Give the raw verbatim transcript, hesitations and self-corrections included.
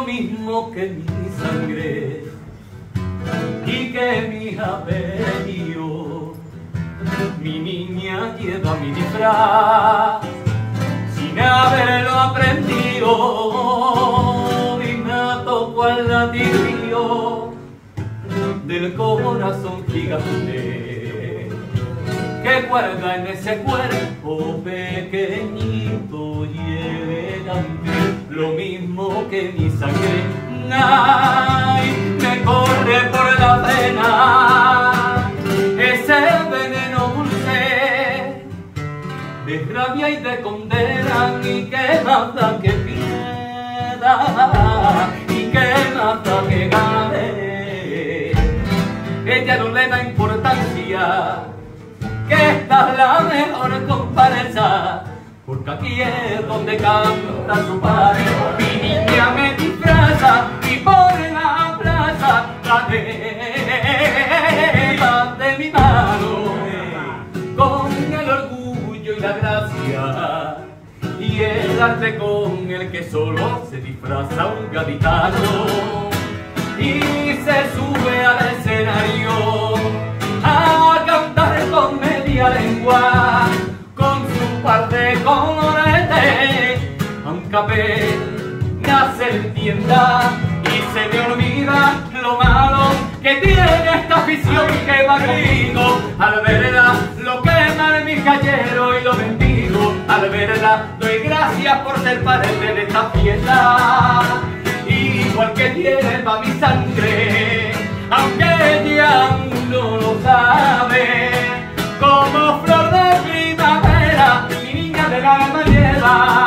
lo mismo que mi sangre y que mi apellido. Mi niña lleva mi disfraz sin haberlo aprendido, innato cual latido del corazón gigante que guarda en ese cuerpo pequeñito y elegante, lo mismo que mi sangre. Ay, me corre por la vena ese veneno dulce de rabia y de condena, y que mata que pierda y que mata que gane. Ella no le da importancia, que esta es la mejor comparsa, porque aquí es donde canta su padre. Mi niña me disfraza y por la plaza la lleva de mi mano, con el orgullo y la gracia y el arte con el que solo se disfraza un gaditano, y se sube al escenario a cantar con media lengua, con su par de colorete, aunque apenas se entienda y se me olvida lo malo que tiene esta afición que va grito. Al verla lo quema de mi callero y lo bendigo, al verla doy gracias por ser parte de esta fiesta, igual que tiene pa' mi sangre, aunque ella aún no lo sabe. Como flor de primavera, mi niña del alma lleva